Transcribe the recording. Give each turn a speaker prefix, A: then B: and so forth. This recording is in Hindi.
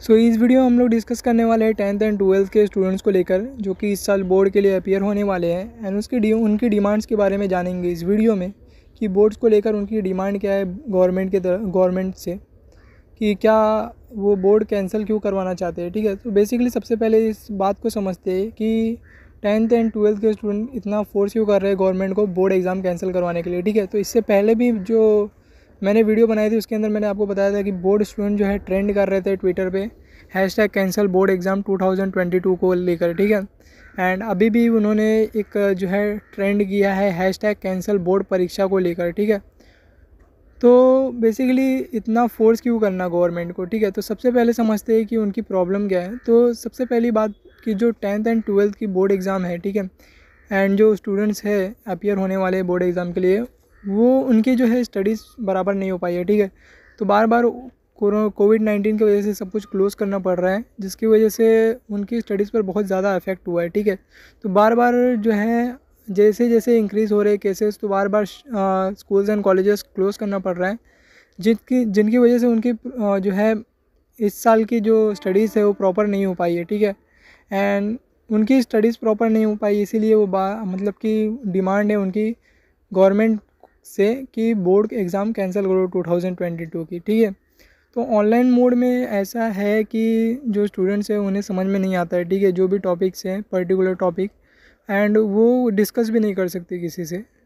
A: इस वीडियो में हम लोग डिस्कस करने वाले हैं 10th एंड 12th के स्टूडेंट्स को लेकर, जो कि इस साल बोर्ड के लिए अपीयर होने वाले हैं एंड उनकी डिमांड्स के बारे में जानेंगे इस वीडियो में कि बोर्ड्स को लेकर उनकी डिमांड क्या है गवर्नमेंट से, कि क्या वो बोर्ड कैंसिल क्यों करवाना चाहते हैं। ठीक है, तो बेसिकली सबसे पहले इस बात को समझते हैं कि 10th एंड 12th के स्टूडेंट इतना फोर्स क्यों कर रहे हैं गवर्नमेंट को बोर्ड एग्ज़ाम कैंसिल करवाने के लिए। ठीक है, तो इससे पहले भी जो मैंने वीडियो बनाई थी उसके अंदर मैंने आपको बताया था कि बोर्ड स्टूडेंट जो है ट्रेंड कर रहे थे ट्विटर पे #कैंसल बोर्ड एग्ज़ाम 2022 को लेकर। ठीक है, एंड अभी भी उन्होंने एक जो है ट्रेंड किया है #कैंसल बोर्ड परीक्षा को लेकर। ठीक है, तो बेसिकली इतना फोर्स क्यों करना गवर्नमेंट को। ठीक है, तो सबसे पहले समझते हैं कि उनकी प्रॉब्लम क्या है। तो सबसे पहली बात कि जो 10th एंड 12th की बोर्ड एग्ज़ाम है, ठीक है, एंड जो स्टूडेंट्स है अपीयर होने वाले बोर्ड एग्ज़ाम के लिए, वो उनकी जो है स्टडीज़ बराबर नहीं हो पाई है। ठीक है, तो बार बार कोविड-19 की वजह से सब कुछ क्लोज़ करना पड़ रहा है, जिसकी वजह से उनकी स्टडीज़ पर बहुत ज़्यादा इफेक्ट हुआ है। ठीक है, तो बार बार जो है जैसे जैसे इंक्रीज़ हो रहे केसेस, तो बार बार स्कूल्स एंड कॉलेजेस क्लोज़ करना पड़ रहा है, जिनकी वजह से उनकी जो है इस साल की जो स्टडीज़ है वो प्रॉपर नहीं हो पाई है। ठीक है, एंड उनकी स्टडीज़ प्रॉपर नहीं हो पाई, इसीलिए वो मतलब कि डिमांड है उनकी गवर्नमेंट से कि बोर्ड एग्ज़ाम कैंसिल करो 2022 की। ठीक है, तो ऑनलाइन मोड में ऐसा है कि जो स्टूडेंट्स हैं उन्हें समझ में नहीं आता है। ठीक है, जो भी टॉपिक्स हैं पर्टिकुलर टॉपिक, एंड वो डिस्कस भी नहीं कर सकते किसी से।